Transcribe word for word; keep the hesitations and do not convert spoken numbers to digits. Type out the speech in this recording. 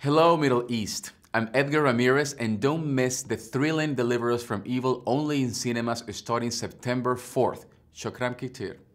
Hello, Middle East. I'm Edgar Ramirez, and don't miss the thrilling Deliver Us from Evil only in cinemas starting September fourth. Shokran Kitir.